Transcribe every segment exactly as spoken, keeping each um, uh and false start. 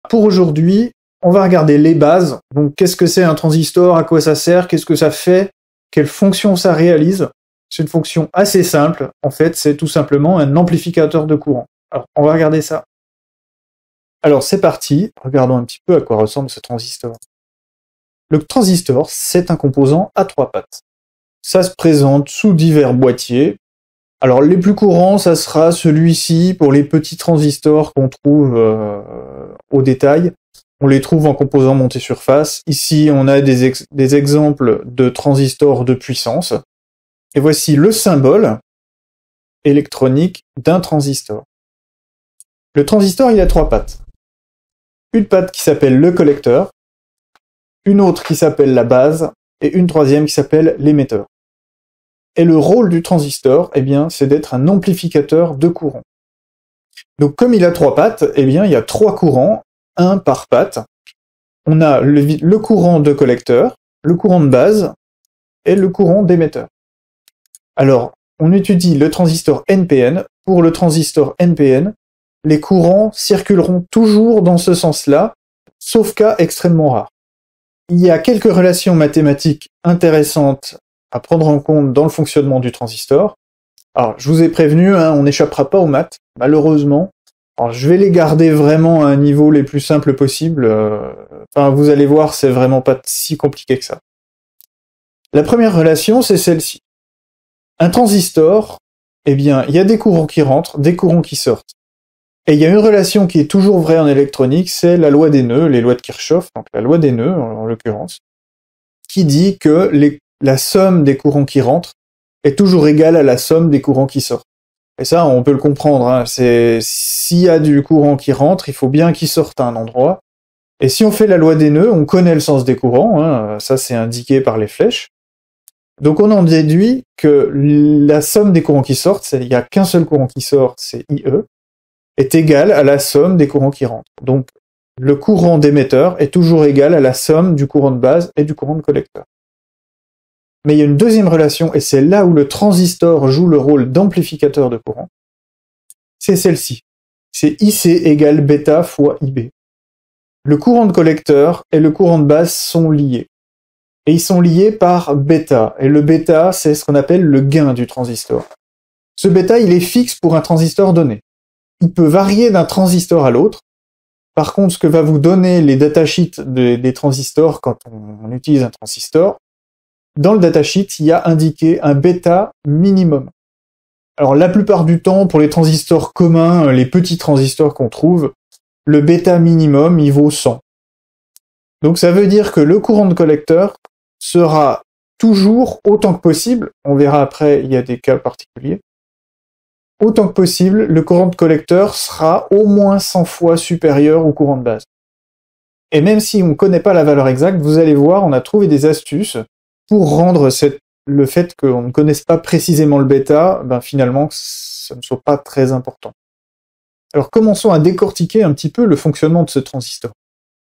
pour aujourd'hui, on va regarder les bases. Donc, qu'est-ce que c'est un transistor, à quoi ça sert, qu'est-ce que ça fait, quelle fonction ça réalise. C'est une fonction assez simple. En fait, c'est tout simplement un amplificateur de courant. Alors, on va regarder ça. Alors, c'est parti. Regardons un petit peu à quoi ressemble ce transistor. Le transistor, c'est un composant à trois pattes. Ça se présente sous divers boîtiers. Alors, les plus courants, ça sera celui-ci pour les petits transistors qu'on trouve euh, au détail. On les trouve en composants montés surface. Ici, on a des, ex des exemples de transistors de puissance. Et voici le symbole électronique d'un transistor. Le transistor, il a trois pattes. Une patte qui s'appelle le collecteur, une autre qui s'appelle la base, et une troisième qui s'appelle l'émetteur. Et le rôle du transistor, eh bien, c'est d'être un amplificateur de courant. Donc, comme il a trois pattes, eh bien, il y a trois courants, un par patte. On a le, le courant de collecteur, le courant de base, et le courant d'émetteur. Alors, on étudie le transistor N P N. Pour le transistor N P N, les courants circuleront toujours dans ce sens-là, sauf cas extrêmement rares. Il y a quelques relations mathématiques intéressantes à prendre en compte dans le fonctionnement du transistor. Alors, je vous ai prévenu, hein, on n'échappera pas aux maths, malheureusement. Alors, je vais les garder vraiment à un niveau les plus simple possible. Euh, enfin, vous allez voir, c'est vraiment pas si compliqué que ça. La première relation, c'est celle-ci. Un transistor, eh bien, il y a des courants qui rentrent, des courants qui sortent. Et il y a une relation qui est toujours vraie en électronique, c'est la loi des nœuds, les lois de Kirchhoff, donc la loi des nœuds, en, en l'occurrence, qui dit que les, la somme des courants qui rentrent est toujours égale à la somme des courants qui sortent. Et ça, on peut le comprendre, hein, c'est, s'il y a du courant qui rentre, il faut bien qu'il sorte à un endroit. Et si on fait la loi des nœuds, on connaît le sens des courants, hein, ça c'est indiqué par les flèches. Donc on en déduit que la somme des courants qui sortent, il n'y a qu'un seul courant qui sort, c'est I E, est égale à la somme des courants qui rentrent. Donc le courant d'émetteur est toujours égal à la somme du courant de base et du courant de collecteur. Mais il y a une deuxième relation, et c'est là où le transistor joue le rôle d'amplificateur de courant, c'est celle-ci. C'est I C égale bêta fois I B. Le courant de collecteur et le courant de base sont liés. Et ils sont liés par bêta. Et le bêta, c'est ce qu'on appelle le gain du transistor. Ce bêta, il est fixe pour un transistor donné. Il peut varier d'un transistor à l'autre. Par contre, ce que va vous donner les datasheets de, des transistors quand on, on utilise un transistor, dans le datasheet, il y a indiqué un bêta minimum. Alors, la plupart du temps, pour les transistors communs, les petits transistors qu'on trouve, le bêta minimum, il vaut cent. Donc, ça veut dire que le courant de collecteur sera toujours, autant que possible, on verra après, il y a des cas particuliers, autant que possible, le courant de collecteur sera au moins cent fois supérieur au courant de base. Et même si on ne connaît pas la valeur exacte, vous allez voir, on a trouvé des astuces pour rendre cette, le fait qu'on ne connaisse pas précisément le bêta, ben finalement, ça ne soit pas très important. Alors commençons à décortiquer un petit peu le fonctionnement de ce transistor.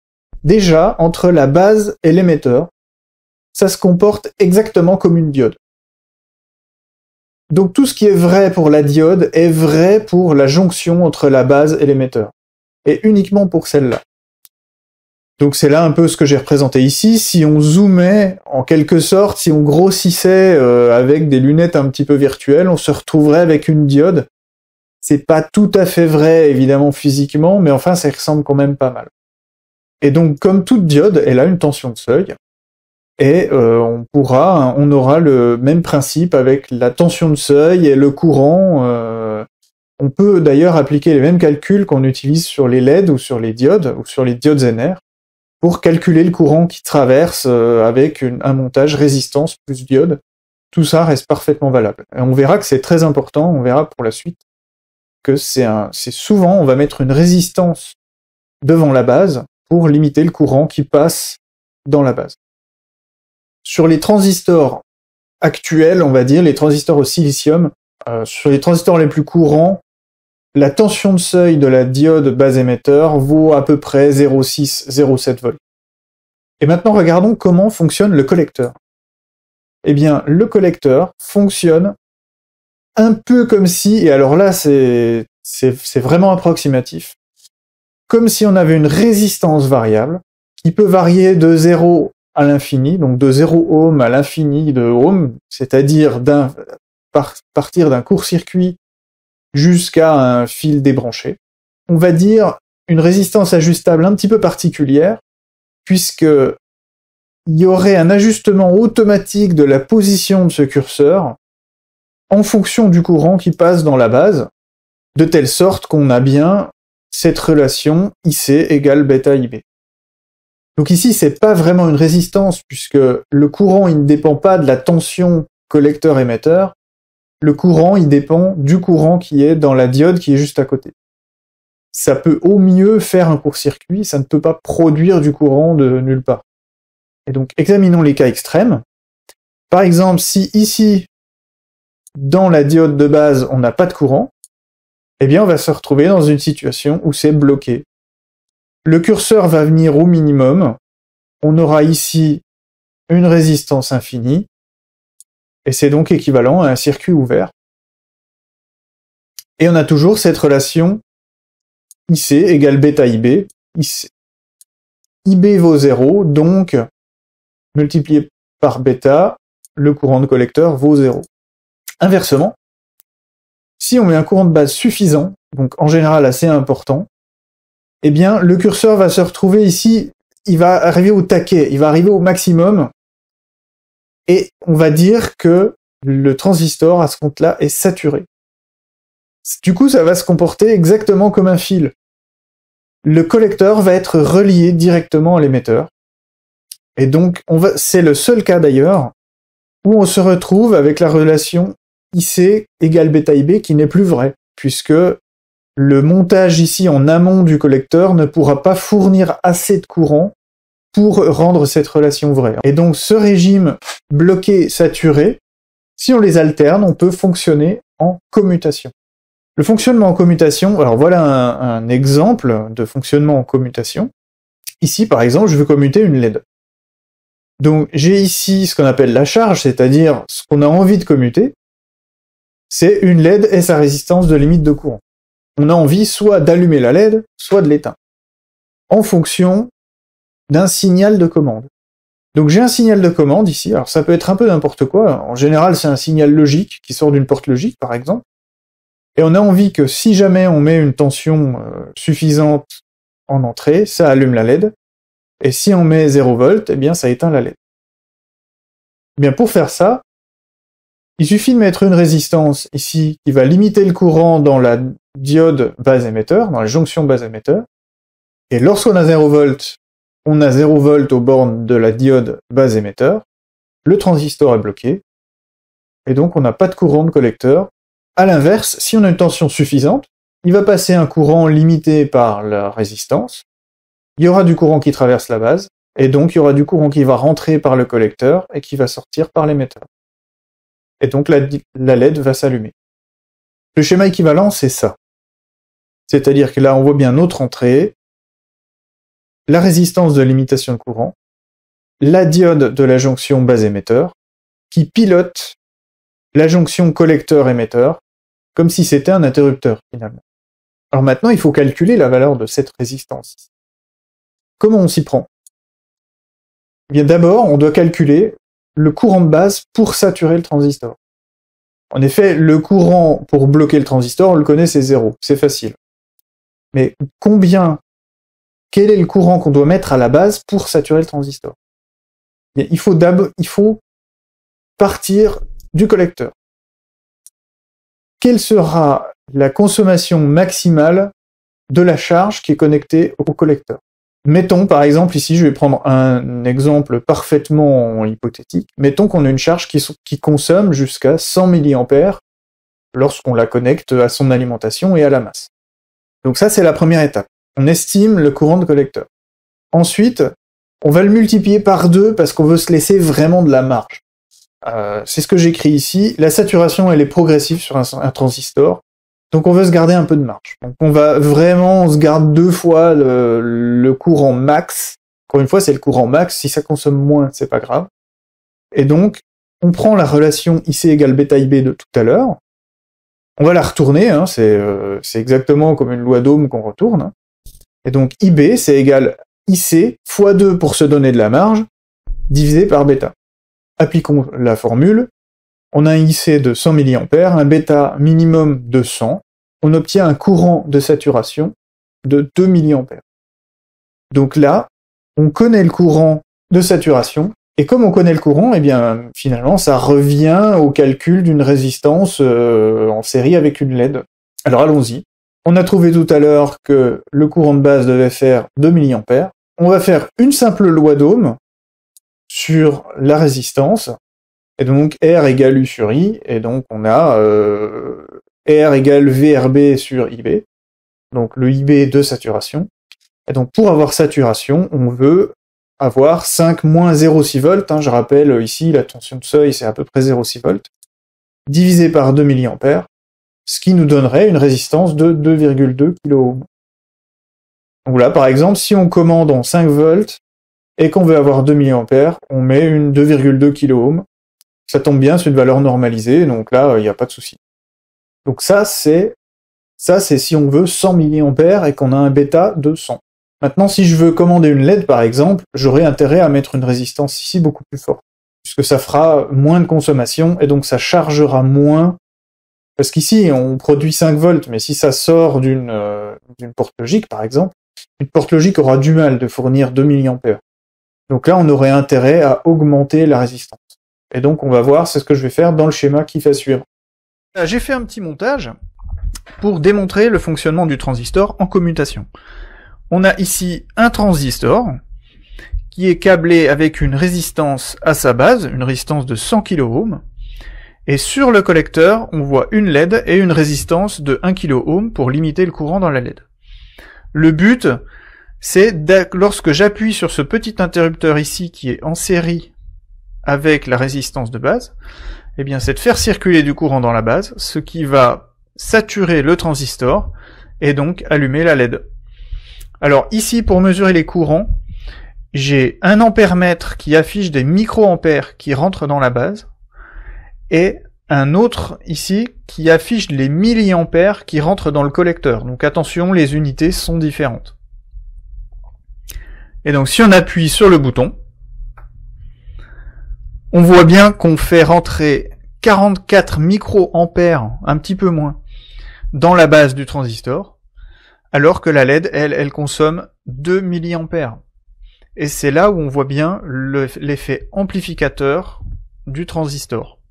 Déjà, entre la base et l'émetteur, ça se comporte exactement comme une diode. Donc tout ce qui est vrai pour la diode est vrai pour la jonction entre la base et l'émetteur, et uniquement pour celle-là. Donc c'est là un peu ce que j'ai représenté ici. Si on zoomait, en quelque sorte, si on grossissait euh, avec des lunettes un petit peu virtuelles, on se retrouverait avec une diode. C'est pas tout à fait vrai, évidemment, physiquement, mais enfin, ça ressemble quand même pas mal. Et donc, comme toute diode, elle a une tension de seuil, et euh, on pourra, on aura le même principe avec la tension de seuil et le courant. Euh, on peut d'ailleurs appliquer les mêmes calculs qu'on utilise sur les L E D ou sur les diodes, ou sur les diodes Zener, pour calculer le courant qui traverse euh, avec une, un montage résistance plus diode. Tout ça reste parfaitement valable. Et on verra que c'est très important, on verra pour la suite, que c'est un, c'est souvent, on va mettre une résistance devant la base pour limiter le courant qui passe dans la base. Sur les transistors actuels, on va dire, les transistors au silicium, euh, sur les transistors les plus courants, la tension de seuil de la diode base émetteur vaut à peu près zéro virgule six zéro virgule sept volts. Et maintenant, regardons comment fonctionne le collecteur. Eh bien, le collecteur fonctionne un peu comme si, et alors là, c'est, c'est, c'est vraiment approximatif, comme si on avait une résistance variable qui peut varier de zéro à l'infini, donc de zéro ohm à l'infini de ohm, c'est-à-dire d'un par, partir d'un court-circuit jusqu'à un fil débranché. On va dire une résistance ajustable un petit peu particulière, puisque il y aurait un ajustement automatique de la position de ce curseur en fonction du courant qui passe dans la base, de telle sorte qu'on a bien cette relation I C égale bêta I B. Donc ici, c'est pas vraiment une résistance, puisque le courant, il ne dépend pas de la tension collecteur-émetteur, le courant, il dépend du courant qui est dans la diode qui est juste à côté. Ça peut au mieux faire un court-circuit, ça ne peut pas produire du courant de nulle part. Et donc, examinons les cas extrêmes. Par exemple, si ici, dans la diode de base, on n'a pas de courant, eh bien, on va se retrouver dans une situation où c'est bloqué. Le curseur va venir au minimum, on aura ici une résistance infinie, et c'est donc équivalent à un circuit ouvert. Et on a toujours cette relation I C égale bêta I B, I C. I B vaut zéro, donc multiplié par bêta, le courant de collecteur vaut zéro. Inversement, si on met un courant de base suffisant, donc en général assez important, eh bien le curseur va se retrouver ici, il va arriver au taquet, il va arriver au maximum, et on va dire que le transistor à ce compte-là est saturé. Du coup, ça va se comporter exactement comme un fil. Le collecteur va être relié directement à l'émetteur, et donc on va, c'est le seul cas d'ailleurs où on se retrouve avec la relation I C égale bêta I B qui n'est plus vraie, puisque le montage ici en amont du collecteur ne pourra pas fournir assez de courant pour rendre cette relation vraie. Et donc ce régime bloqué-saturé, si on les alterne, on peut fonctionner en commutation. Le fonctionnement en commutation, alors voilà un, un exemple de fonctionnement en commutation. Ici par exemple, je veux commuter une L E D. Donc j'ai ici ce qu'on appelle la charge, c'est-à-dire ce qu'on a envie de commuter, c'est une L E D et sa résistance de limite de courant. On a envie soit d'allumer la L E D, soit de l'éteindre, en fonction d'un signal de commande. Donc j'ai un signal de commande ici, alors ça peut être un peu n'importe quoi, en général c'est un signal logique qui sort d'une porte logique par exemple, et on a envie que si jamais on met une tension euh, suffisante en entrée, ça allume la L E D, et si on met zéro volt, eh bien ça éteint la L E D. Eh bien pour faire ça, il suffit de mettre une résistance ici qui va limiter le courant dans la diode base émetteur, dans la jonction base émetteur, et lorsqu'on a zéro volt, on a zéro volt aux bornes de la diode base émetteur, le transistor est bloqué, et donc on n'a pas de courant de collecteur. À l'inverse, si on a une tension suffisante, il va passer un courant limité par la résistance, il y aura du courant qui traverse la base, et donc il y aura du courant qui va rentrer par le collecteur et qui va sortir par l'émetteur. Et donc la, la L E D va s'allumer. Le schéma équivalent, c'est ça. C'est-à-dire que là, on voit bien notre entrée, la résistance de limitation de courant, la diode de la jonction base-émetteur, qui pilote la jonction collecteur-émetteur, comme si c'était un interrupteur, finalement. Alors maintenant, il faut calculer la valeur de cette résistance. Comment on s'y prend? Eh bien d'abord, on doit calculer le courant de base pour saturer le transistor. En effet, le courant pour bloquer le transistor, on le connaît, c'est zéro, c'est facile. Mais combien, quel est le courant qu'on doit mettre à la base pour saturer le transistor? Il faut d'abord, il faut partir du collecteur. Quelle sera la consommation maximale de la charge qui est connectée au collecteur? Mettons, par exemple, ici, je vais prendre un exemple parfaitement hypothétique. Mettons qu'on a une charge qui, qui consomme jusqu'à cent milliampères lorsqu'on la connecte à son alimentation et à la masse. Donc ça, c'est la première étape. On estime le courant de collecteur. Ensuite, on va le multiplier par deux parce qu'on veut se laisser vraiment de la marge. Euh, c'est ce que j'écris ici. La saturation, elle est progressive sur un, un transistor. Donc on veut se garder un peu de marge. Donc on va vraiment, on se garde deux fois le, le courant max. Encore une fois, c'est le courant max. Si ça consomme moins, c'est pas grave. Et donc, on prend la relation I C égale bêta I B de tout à l'heure. On va la retourner, hein, c'est euh, c'est exactement comme une loi d'Ohm qu'on retourne. Hein. Et donc I B, c'est égal I C fois deux pour se donner de la marge, divisé par bêta. Appliquons la formule. On a un I C de cent milliampères, un bêta minimum de cent. On obtient un courant de saturation de deux milliampères. Donc là, on connaît le courant de saturation, et comme on connaît le courant, eh bien, finalement, ça revient au calcul d'une résistance euh, en série avec une L E D. Alors allons-y. On a trouvé tout à l'heure que le courant de base devait faire deux milliampères. On va faire une simple loi d'Ohm sur la résistance, et donc R égale U sur I, et donc on a euh, R égale V R B sur I B, donc le I B de saturation. Et donc pour avoir saturation, on veut avoir cinq moins zéro virgule six volts, hein, je rappelle ici la tension de seuil c'est à peu près zéro virgule six volts, divisé par deux milliampères, ce qui nous donnerait une résistance de deux virgule deux kiloohms. Donc là par exemple, si on commande en cinq volts, et qu'on veut avoir deux milliampères, on met une deux virgule deux kiloohms, ça tombe bien, c'est une valeur normalisée, donc là, il n'y a pas de souci. Donc ça, c'est ça c'est si on veut cent milliampères et qu'on a un bêta de cent. Maintenant, si je veux commander une L E D, par exemple, j'aurais intérêt à mettre une résistance ici beaucoup plus forte, puisque ça fera moins de consommation, et donc ça chargera moins, parce qu'ici, on produit cinq volts, mais si ça sort d'une euh, d'une porte logique, par exemple, une porte logique aura du mal de fournir deux milliampères. Donc là, on aurait intérêt à augmenter la résistance. Et donc, on va voir, c'est ce que je vais faire dans le schéma qui va suivre. J'ai fait un petit montage pour démontrer le fonctionnement du transistor en commutation. On a ici un transistor qui est câblé avec une résistance à sa base, une résistance de cent kiloohms, et sur le collecteur, on voit une L E D et une résistance de un kiloohm pour limiter le courant dans la L E D. Le but, c'est lorsque j'appuie sur ce petit interrupteur ici qui est en série avec la résistance de base, eh bien c'est de faire circuler du courant dans la base, ce qui va saturer le transistor et donc allumer la L E D. Alors ici, pour mesurer les courants, j'ai un ampère-mètre qui affiche des microampères qui rentrent dans la base, et un autre ici qui affiche les milliampères qui rentrent dans le collecteur. Donc attention, les unités sont différentes. Et donc si on appuie sur le bouton, on voit bien qu'on fait rentrer quarante-quatre microampères, un petit peu moins, dans la base du transistor, alors que la L E D, elle, elle consomme deux milliampères. Et c'est là où on voit bien l'effet amplificateur du transistor.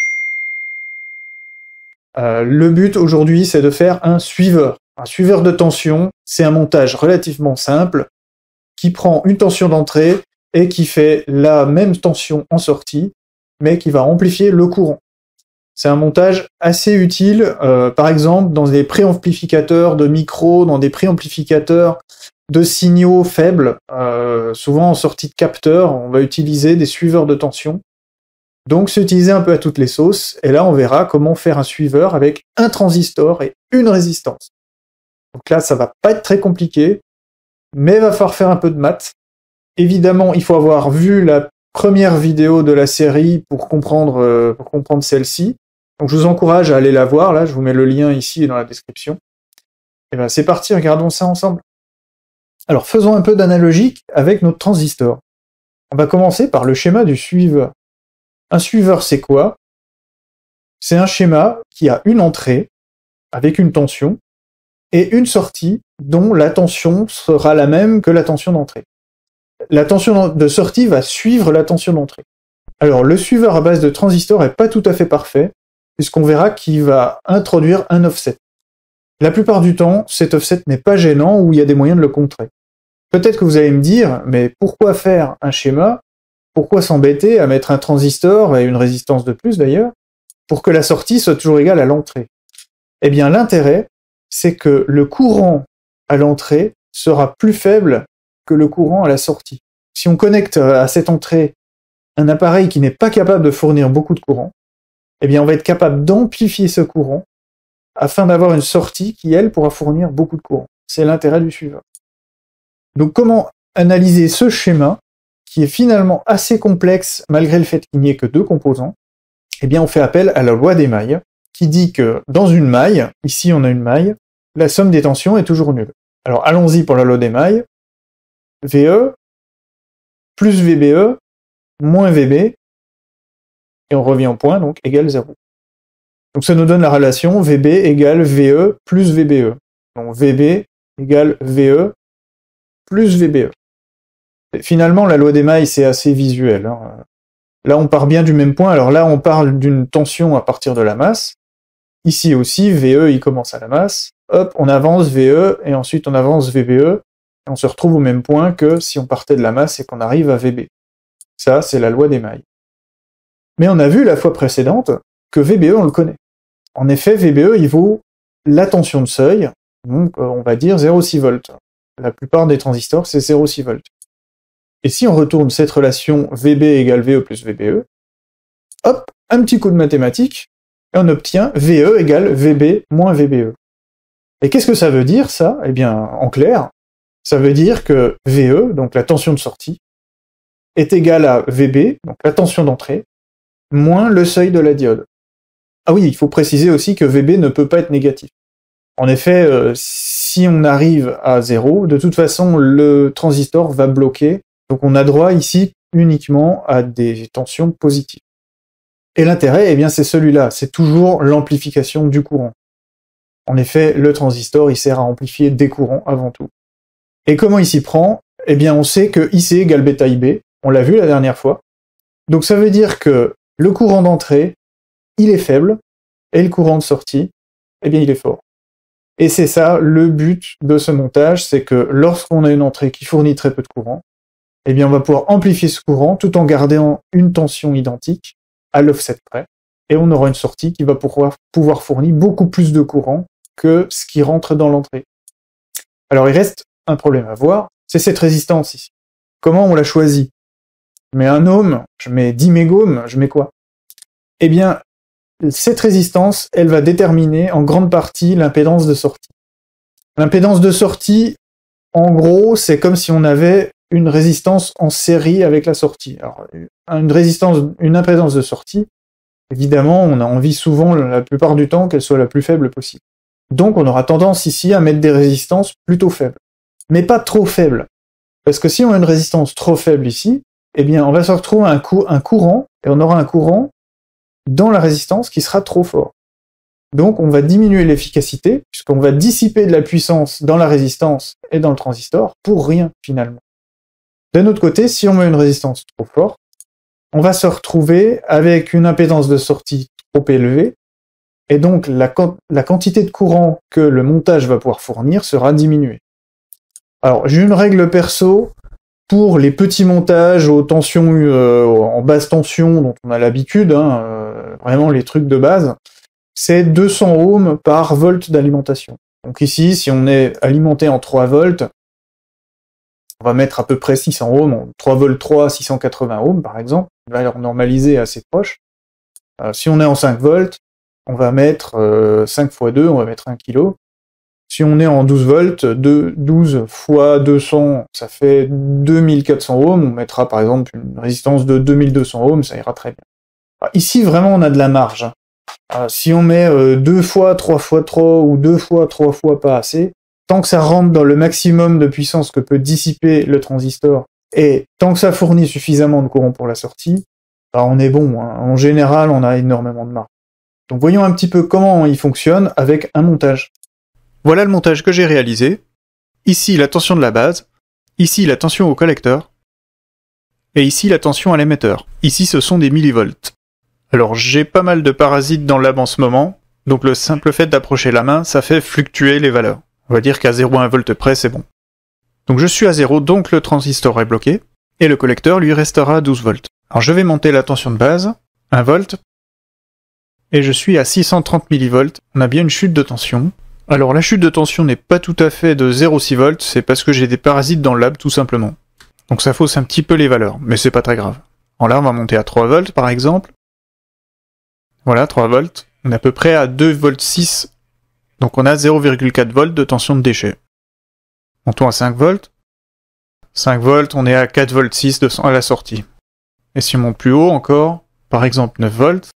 Euh, le but aujourd'hui, c'est de faire un suiveur. Un suiveur de tension, c'est un montage relativement simple, qui prend une tension d'entrée et qui fait la même tension en sortie, mais qui va amplifier le courant. C'est un montage assez utile, euh, par exemple, dans des préamplificateurs de micro, dans des préamplificateurs de signaux faibles, euh, souvent en sortie de capteur, on va utiliser des suiveurs de tension. Donc c'est utilisé un peu à toutes les sauces, et là on verra comment faire un suiveur avec un transistor et une résistance. Donc là ça va pas être très compliqué, mais il va falloir faire un peu de maths. Évidemment, il faut avoir vu la première vidéo de la série pour comprendre, euh, pour comprendre celle-ci. Donc je vous encourage à aller la voir, là je vous mets le lien ici dans la description. Et ben c'est parti, regardons ça ensemble. Alors faisons un peu d'analogique avec notre transistor. On va commencer par le schéma du suiveur. Un suiveur c'est quoi? C'est un schéma qui a une entrée avec une tension et une sortie dont la tension sera la même que la tension d'entrée. La tension de sortie va suivre la tension d'entrée. Alors le suiveur à base de transistor est pas tout à fait parfait, puisqu'on verra qu'il va introduire un offset. La plupart du temps, cet offset n'est pas gênant ou il y a des moyens de le contrer. Peut-être que vous allez me dire, mais pourquoi faire un schéma? Pourquoi s'embêter à mettre un transistor et une résistance de plus d'ailleurs, pour que la sortie soit toujours égale à l'entrée? Eh bien l'intérêt, c'est que le courant à l'entrée sera plus faible que le courant à la sortie. Si on connecte à cette entrée un appareil qui n'est pas capable de fournir beaucoup de courant, eh bien on va être capable d'amplifier ce courant afin d'avoir une sortie qui, elle, pourra fournir beaucoup de courant. C'est l'intérêt du suiveur. Donc comment analyser ce schéma, qui est finalement assez complexe malgré le fait qu'il n'y ait que deux composants? Eh bien on fait appel à la loi des mailles, qui dit que dans une maille, ici on a une maille, la somme des tensions est toujours nulle. Alors allons-y pour la loi d'émail. V E plus V B E moins V B, et on revient au point, donc égale zéro. Donc ça nous donne la relation V B égale V E plus V B E. Donc V B égale V E plus V B E. Et finalement, la loi d'émail, c'est assez visuel. Hein. Là, on part bien du même point. Alors là, on parle d'une tension à partir de la masse. Ici aussi, V E, il commence à la masse. Hop, on avance V E, et ensuite on avance V B E, et on se retrouve au même point que si on partait de la masse et qu'on arrive à V B. Ça, c'est la loi d'émail. Mais on a vu la fois précédente que V B E, on le connaît. En effet, V B E, il vaut la tension de seuil, donc on va dire zéro virgule six volts. La plupart des transistors, c'est zéro virgule six volts. Et si on retourne cette relation V B égale V E plus V B E, hop, un petit coup de mathématiques, et on obtient V E égale V B moins V B E. Et qu'est-ce que ça veut dire, ça? Eh bien, en clair, ça veut dire que V E, donc la tension de sortie, est égale à V B, donc la tension d'entrée, moins le seuil de la diode. Ah oui, il faut préciser aussi que V B ne peut pas être négatif. En effet, euh, si on arrive à zéro, de toute façon, le transistor va bloquer, donc on a droit ici uniquement à des tensions positives. Et l'intérêt, eh bien, c'est celui-là, c'est toujours l'amplification du courant. En effet, le transistor, il sert à amplifier des courants avant tout. Et comment il s'y prend? Eh bien, on sait que I C égale bêta I B, on l'a vu la dernière fois. Donc ça veut dire que le courant d'entrée, il est faible, et le courant de sortie, eh bien, il est fort. Et c'est ça le but de ce montage, c'est que lorsqu'on a une entrée qui fournit très peu de courant, eh bien, on va pouvoir amplifier ce courant tout en gardant une tension identique à l'offset près, et on aura une sortie qui va pouvoir, pouvoir fournir beaucoup plus de courant que ce qui rentre dans l'entrée. Alors, il reste un problème à voir, c'est cette résistance ici. Comment on la choisit? Je mets un ohm, je mets dix mégohms, je mets quoi? Eh bien, cette résistance, elle va déterminer en grande partie l'impédance de sortie. L'impédance de sortie, en gros, c'est comme si on avait une résistance en série avec la sortie. Alors, une résistance, une impédance de sortie, évidemment, on a envie souvent, la plupart du temps, qu'elle soit la plus faible possible. Donc, on aura tendance ici à mettre des résistances plutôt faibles. Mais pas trop faibles. Parce que si on a une résistance trop faible ici, eh bien, on va se retrouver un, cou un courant, et on aura un courant dans la résistance qui sera trop fort. Donc, on va diminuer l'efficacité, puisqu'on va dissiper de la puissance dans la résistance et dans le transistor, pour rien, finalement. D'un autre côté, si on met une résistance trop forte, on va se retrouver avec une impédance de sortie trop élevée, et donc la, la quantité de courant que le montage va pouvoir fournir sera diminuée. Alors, j'ai une règle perso pour les petits montages aux tensions euh, en basse tension dont on a l'habitude, hein, euh, vraiment les trucs de base, c'est deux cents ohms par volt d'alimentation. Donc ici, si on est alimenté en trois volts, on va mettre à peu près six cents ohms, trois volts trois, six cent quatre-vingts ohms par exemple, une valeur normalisée assez proche. Euh, si on est en cinq volts, on va mettre euh, cinq fois deux, on va mettre un kilo. Si on est en douze volts, douze fois deux cents, ça fait deux mille quatre cents ohms, on mettra par exemple une résistance de deux mille deux cents ohms, ça ira très bien. Alors, ici, vraiment, on a de la marge. Alors, si on met euh, deux fois, trois fois trop, ou deux fois, trois fois pas assez, tant que ça rentre dans le maximum de puissance que peut dissiper le transistor, et tant que ça fournit suffisamment de courant pour la sortie, bah, on est bon, hein. En général, on a énormément de marge. Donc voyons un petit peu comment il fonctionne avec un montage. Voilà le montage que j'ai réalisé. Ici la tension de la base, ici la tension au collecteur, et ici la tension à l'émetteur. Ici ce sont des millivolts. Alors j'ai pas mal de parasites dans le lab en ce moment, donc le simple fait d'approcher la main, ça fait fluctuer les valeurs. On va dire qu'à zéro virgule un volt près c'est bon. Donc je suis à zéro, donc le transistor est bloqué, et le collecteur lui restera à douze volts. Alors je vais monter la tension de base, un volt, et je suis à six cent trente millivolts, on a bien une chute de tension. Alors la chute de tension n'est pas tout à fait de zéro virgule six volts, c'est parce que j'ai des parasites dans le lab tout simplement. Donc ça fausse un petit peu les valeurs, mais c'est pas très grave. Alors là on va monter à trois volts par exemple. Voilà, trois volts. On est à peu près à deux virgule six volts, donc on a zéro virgule quatre volts de tension de déchet. Montons à cinq volts. cinq volts, on est à quatre virgule six volts à la sortie. Et si on monte plus haut encore, par exemple neuf volts,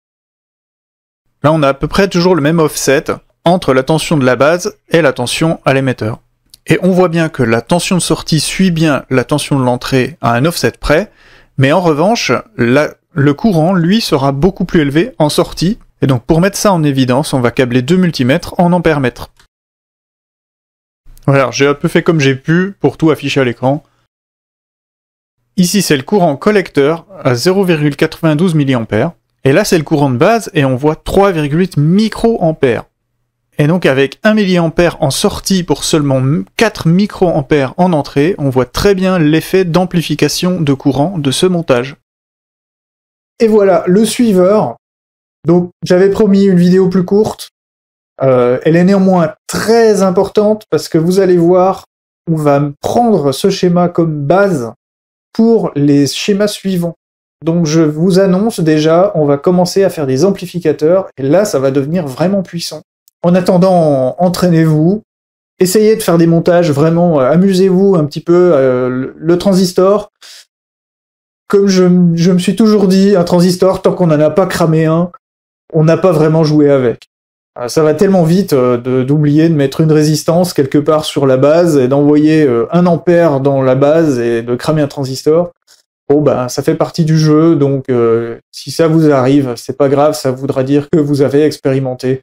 là on a à peu près toujours le même offset entre la tension de la base et la tension à l'émetteur. Et on voit bien que la tension de sortie suit bien la tension de l'entrée à un offset près, mais en revanche, la, le courant, lui, sera beaucoup plus élevé en sortie. Et donc pour mettre ça en évidence, on va câbler deux multimètres en ampères-mètres. Voilà, j'ai un peu fait comme j'ai pu pour tout afficher à l'écran. Ici, c'est le courant collecteur à zéro virgule quatre-vingt-douze milliampères. Et là, c'est le courant de base et on voit trois virgule huit microampères. Et donc avec un milliampère en sortie pour seulement quatre microampères en entrée, on voit très bien l'effet d'amplification de courant de ce montage. Et voilà, le suiveur. Donc j'avais promis une vidéo plus courte. Euh, elle est néanmoins très importante parce que vous allez voir, on va prendre ce schéma comme base pour les schémas suivants. Donc je vous annonce déjà, on va commencer à faire des amplificateurs et là ça va devenir vraiment puissant. En attendant, entraînez-vous, essayez de faire des montages, vraiment, euh, amusez-vous un petit peu. Euh, le, le transistor, comme je, je me suis toujours dit, un transistor, tant qu'on n'en a pas cramé un, on n'a pas vraiment joué avec. Euh, ça va tellement vite euh, de, d'oublier de mettre une résistance quelque part sur la base et d'envoyer euh, un ampère dans la base et de cramer un transistor. Bon, ben, ça fait partie du jeu, donc euh, si ça vous arrive, c'est pas grave, ça voudra dire que vous avez expérimenté.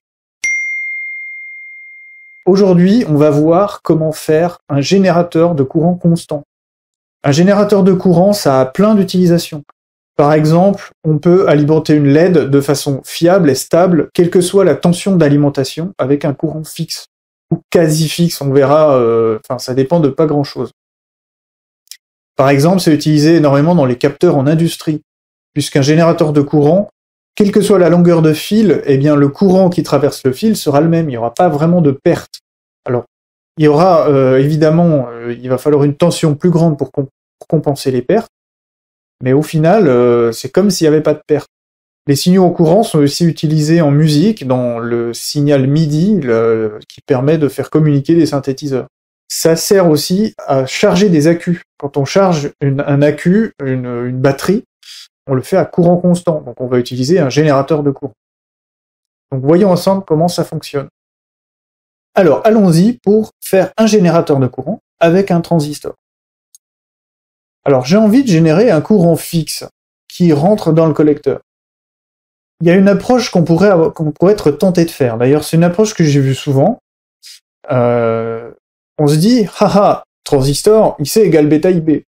Aujourd'hui, on va voir comment faire un générateur de courant constant. Un générateur de courant, ça a plein d'utilisations. Par exemple, on peut alimenter une L E D de façon fiable et stable, quelle que soit la tension d'alimentation, avec un courant fixe, ou quasi fixe, on verra, euh, enfin ça dépend de pas grand-chose. Par exemple, c'est utilisé énormément dans les capteurs en industrie, puisqu'un générateur de courant, quelle que soit la longueur de fil, eh bien le courant qui traverse le fil sera le même, il n'y aura pas vraiment de perte. Alors, il y aura euh, évidemment, euh, il va falloir une tension plus grande pour, comp pour compenser les pertes, mais au final, euh, c'est comme s'il n'y avait pas de perte. Les signaux au courant sont aussi utilisés en musique, dans le signal MIDI, le, qui permet de faire communiquer des synthétiseurs. Ça sert aussi à charger des accus. Quand on charge une, un accu, une, une batterie, on le fait à courant constant, donc on va utiliser un générateur de courant. Donc voyons ensemble comment ça fonctionne. Alors allons-y pour faire un générateur de courant avec un transistor. Alors j'ai envie de générer un courant fixe qui rentre dans le collecteur. Il y a une approche qu'on pourrait, avoir, qu'on pourrait être tenté de faire. D'ailleurs c'est une approche que j'ai vue souvent. Euh, on se dit, haha, transistor, I C égale bêta I B.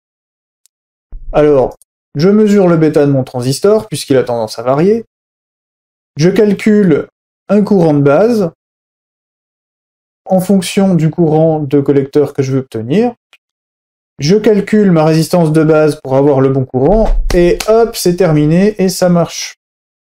Alors, je mesure le bêta de mon transistor, puisqu'il a tendance à varier. Je calcule un courant de base en fonction du courant de collecteur que je veux obtenir. Je calcule ma résistance de base pour avoir le bon courant, et hop, c'est terminé, et ça marche.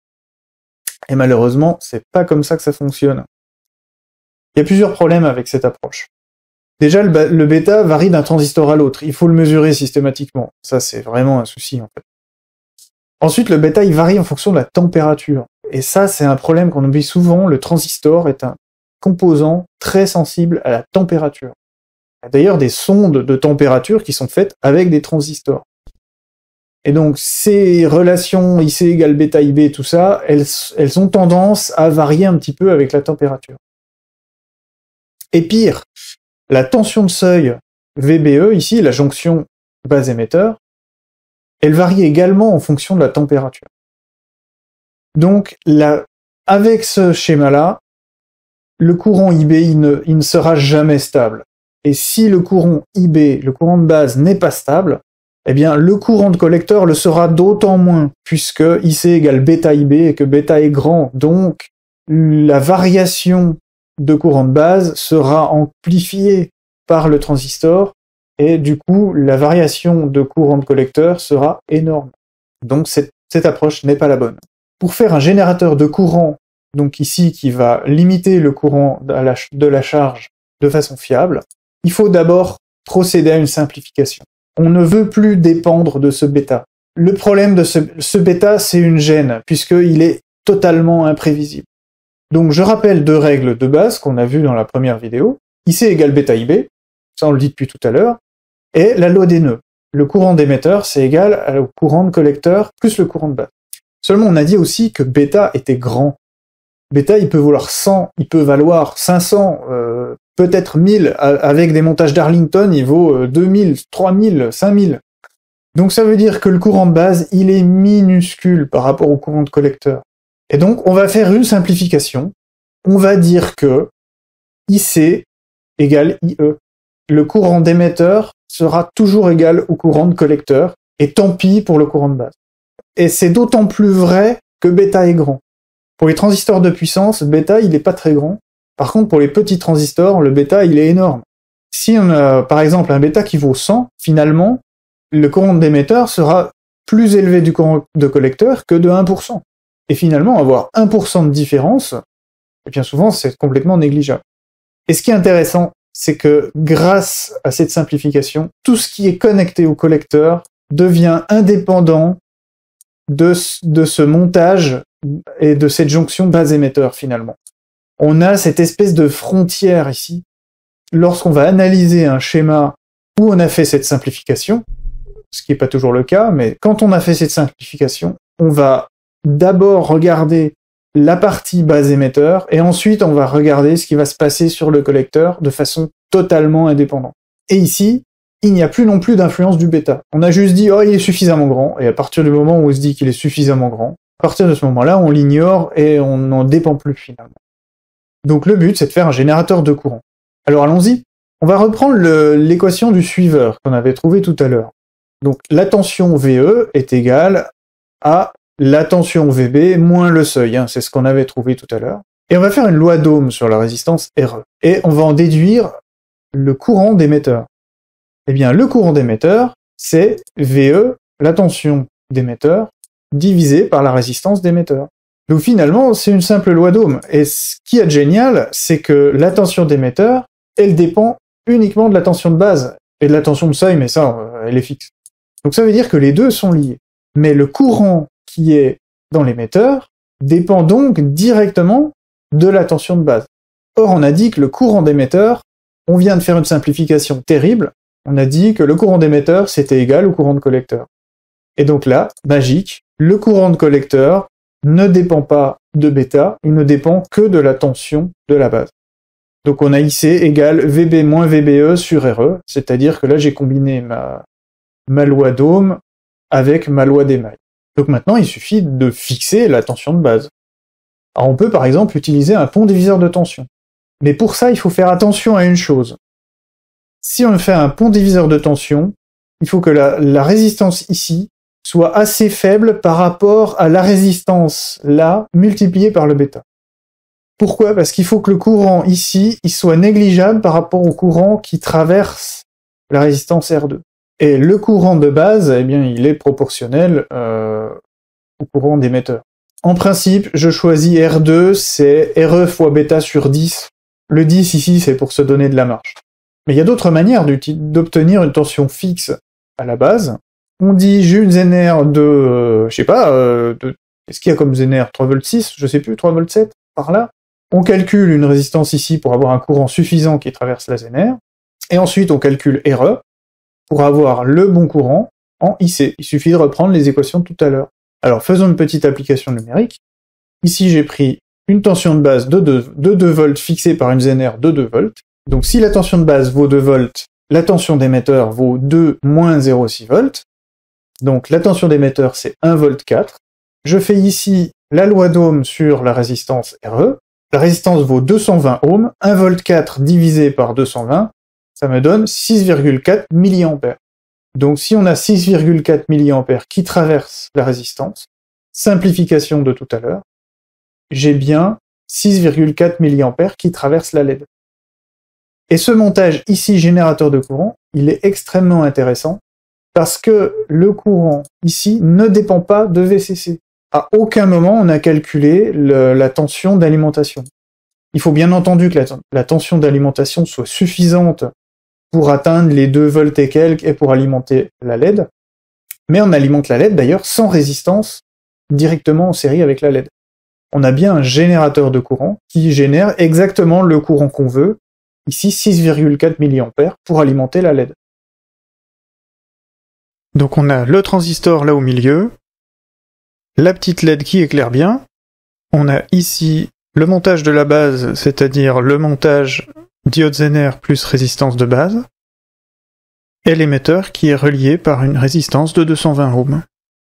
Et malheureusement, c'est pas comme ça que ça fonctionne. Il y a plusieurs problèmes avec cette approche. Déjà, le, le bêta varie d'un transistor à l'autre. Il faut le mesurer systématiquement. Ça, c'est vraiment un souci, en fait. Ensuite, le bêta, il varie en fonction de la température. Et ça, c'est un problème qu'on oublie souvent. Le transistor est un composant très sensible à la température. Il y a d'ailleurs des sondes de température qui sont faites avec des transistors. Et donc, ces relations I C égale bêta I B, tout ça, elles, elles ont tendance à varier un petit peu avec la température. Et pire, la tension de seuil V B E, ici, la jonction base-émetteur, elle varie également en fonction de la température. Donc, la, avec ce schéma-là, le courant I B, il ne, il ne sera jamais stable. Et si le courant I B, le courant de base, n'est pas stable, eh bien, le courant de collecteur le sera d'autant moins, puisque I C égale bêta I B et que bêta est grand. Donc, la variation de courant de base sera amplifiée par le transistor, et du coup, la variation de courant de collecteur sera énorme. Donc, cette, cette approche n'est pas la bonne. Pour faire un générateur de courant, donc ici, qui va limiter le courant de la, de la charge de façon fiable, il faut d'abord procéder à une simplification. On ne veut plus dépendre de ce bêta. Le problème de ce, ce bêta, c'est une gêne, puisqu'il est totalement imprévisible. Donc je rappelle deux règles de base qu'on a vues dans la première vidéo. I C égale bêta I B, ça on le dit depuis tout à l'heure, et la loi des nœuds. Le courant d'émetteur, c'est égal au courant de collecteur plus le courant de base. Seulement on a dit aussi que bêta était grand. Bêta, il peut valoir cent, il peut valoir cinq cents, euh, peut-être mille, avec des montages d'Arlington, il vaut deux mille, trois mille, cinq mille. Donc ça veut dire que le courant de base, il est minuscule par rapport au courant de collecteur. Et donc, on va faire une simplification. On va dire que I C égale I E. Le courant d'émetteur sera toujours égal au courant de collecteur, et tant pis pour le courant de base. Et c'est d'autant plus vrai que bêta est grand. Pour les transistors de puissance, bêta, il n'est pas très grand. Par contre, pour les petits transistors, le bêta, il est énorme. Si on a, par exemple, un bêta qui vaut cent, finalement, le courant d'émetteur sera plus élevé du courant de collecteur que de un pour cent. Et finalement, avoir un pour cent de différence, et bien souvent, c'est complètement négligeable. Et ce qui est intéressant, c'est que grâce à cette simplification, tout ce qui est connecté au collecteur devient indépendant de, de ce montage et de cette jonction base-émetteur, finalement. On a cette espèce de frontière ici. Lorsqu'on va analyser un schéma où on a fait cette simplification, ce qui n'est pas toujours le cas, mais quand on a fait cette simplification, on va d'abord regarder la partie base-émetteur, et ensuite on va regarder ce qui va se passer sur le collecteur de façon totalement indépendante. Et ici, il n'y a plus non plus d'influence du bêta. On a juste dit, oh, il est suffisamment grand, et à partir du moment où on se dit qu'il est suffisamment grand, à partir de ce moment-là, on l'ignore et on n'en dépend plus finalement. Donc le but, c'est de faire un générateur de courant. Alors allons-y. On va reprendre l'équation du suiveur qu'on avait trouvé tout à l'heure. Donc la tension V E est égale à la tension V B moins le seuil, hein, c'est ce qu'on avait trouvé tout à l'heure. Et on va faire une loi d'Ohm sur la résistance R E. Et on va en déduire le courant d'émetteur. Eh bien, le courant d'émetteur, c'est V E, la tension d'émetteur, divisé par la résistance d'émetteur. Donc finalement, c'est une simple loi d'Ohm. Et ce qui est génial, c'est que la tension d'émetteur, elle dépend uniquement de la tension de base et de la tension de seuil, mais ça, elle est fixe. Donc ça veut dire que les deux sont liés. Mais le courant qui est dans l'émetteur dépend donc directement de la tension de base. Or, on a dit que le courant d'émetteur, on vient de faire une simplification terrible, on a dit que le courant d'émetteur, c'était égal au courant de collecteur. Et donc là, magique, le courant de collecteur ne dépend pas de bêta, il ne dépend que de la tension de la base. Donc on a I C égale V B moins V B E sur R E, c'est-à-dire que là j'ai combiné ma, ma loi d'Ohm avec ma loi d'émail. Donc maintenant il suffit de fixer la tension de base. Alors on peut par exemple utiliser un pont diviseur de tension. Mais pour ça il faut faire attention à une chose. Si on fait un pont diviseur de tension, il faut que la, la résistance ici soit assez faible par rapport à la résistance là multipliée par le bêta. Pourquoi? Parce qu'il faut que le courant ici, il soit négligeable par rapport au courant qui traverse la résistance R deux. Et le courant de base, eh bien, il est proportionnel euh, au courant d'émetteur. En principe, je choisis R deux, c'est R E fois bêta sur dix. Le dix ici, c'est pour se donner de la marge. Mais il y a d'autres manières d'obtenir une tension fixe à la base. On dit, j'ai une Zener de, euh, je sais pas, euh, de, qu'est-ce qu'il y a comme Zener? trois volts six, je sais plus, trois volts sept, par là. On calcule une résistance ici pour avoir un courant suffisant qui traverse la Zener, et ensuite on calcule R E pour avoir le bon courant en I C. Il suffit de reprendre les équations de tout à l'heure. Alors faisons une petite application numérique. Ici j'ai pris une tension de base de deux volts fixée par une Zener de deux volts. Donc si la tension de base vaut deux volts, la tension d'émetteur vaut deux moins zéro virgule six volts. Donc la tension d'émetteur c'est un virgule quatre. Je fais ici la loi d'Ohm sur la résistance R E. La résistance vaut deux cent vingt ohms, un virgule quatre divisé par deux cent vingt, ça me donne six virgule quatre milliampères. Donc si on a six virgule quatre milliampères qui traversent la résistance, simplification de tout à l'heure, j'ai bien six virgule quatre milliampères qui traversent la L E D. Et ce montage ici générateur de courant, il est extrêmement intéressant parce que le courant ici ne dépend pas de V C C. À aucun moment on a calculé le, la tension d'alimentation. Il faut bien entendu que la, la tension d'alimentation soit suffisante pour atteindre les deux volts et quelques et pour alimenter la L E D, mais on alimente la L E D d'ailleurs sans résistance directement en série avec la L E D. On a bien un générateur de courant qui génère exactement le courant qu'on veut, ici six virgule quatre milliampères pour alimenter la L E D. Donc on a le transistor là au milieu, la petite L E D qui éclaire bien, on a ici le montage de la base, c'est-à-dire le montage diode Zener plus résistance de base, et l'émetteur qui est relié par une résistance de deux cent vingt ohms.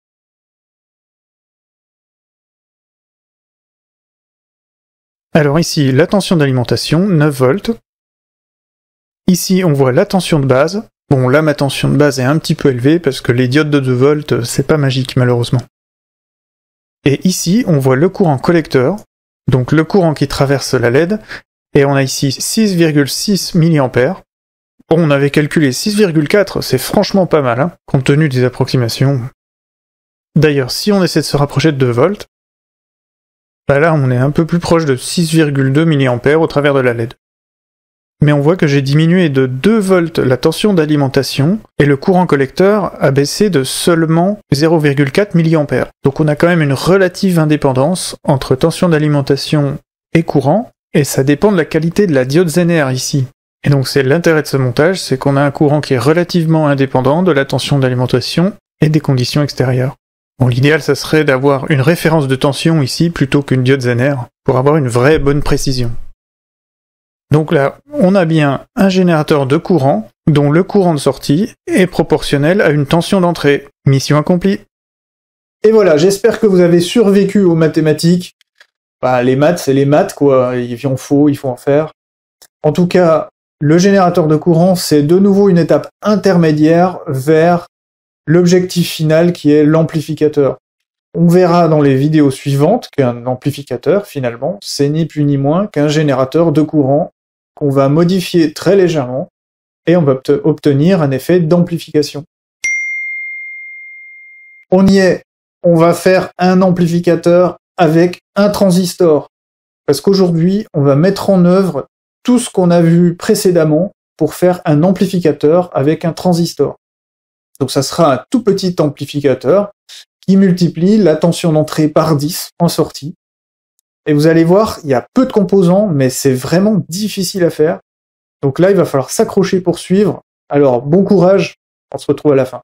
Alors ici, la tension d'alimentation, neuf volts. Ici, on voit la tension de base. Bon, là, ma tension de base est un petit peu élevée, parce que les diodes de deux volts, c'est pas magique, malheureusement. Et ici, on voit le courant collecteur, donc le courant qui traverse la L E D, et on a ici six virgule six milliampères. Bon, on avait calculé six virgule quatre, c'est franchement pas mal, hein, compte tenu des approximations. D'ailleurs, si on essaie de se rapprocher de deux volts, bah là, on est un peu plus proche de six virgule deux milliampères au travers de la L E D. Mais on voit que j'ai diminué de deux volts la tension d'alimentation, et le courant collecteur a baissé de seulement zéro virgule quatre milliampères. Donc on a quand même une relative indépendance entre tension d'alimentation et courant, et ça dépend de la qualité de la diode Zener ici. Et donc c'est l'intérêt de ce montage, c'est qu'on a un courant qui est relativement indépendant de la tension d'alimentation et des conditions extérieures. Bon, l'idéal, ça serait d'avoir une référence de tension ici plutôt qu'une diode Zener, pour avoir une vraie bonne précision. Donc là, on a bien un générateur de courant, dont le courant de sortie est proportionnel à une tension d'entrée. Mission accomplie. Et voilà, j'espère que vous avez survécu aux mathématiques. Bah, les maths, c'est les maths, quoi. Il en faut, il faut en faire. En tout cas, le générateur de courant, c'est de nouveau une étape intermédiaire vers l'objectif final qui est l'amplificateur. On verra dans les vidéos suivantes qu'un amplificateur, finalement, c'est ni plus ni moins qu'un générateur de courant qu'on va modifier très légèrement et on va obtenir un effet d'amplification. On y est, on va faire un amplificateur avec un transistor. Parce qu'aujourd'hui, on va mettre en œuvre tout ce qu'on a vu précédemment pour faire un amplificateur avec un transistor. Donc ça sera un tout petit amplificateur qui multiplie la tension d'entrée par dix en sortie. Et vous allez voir, il y a peu de composants, mais c'est vraiment difficile à faire. Donc là, il va falloir s'accrocher pour suivre. Alors, bon courage, on se retrouve à la fin.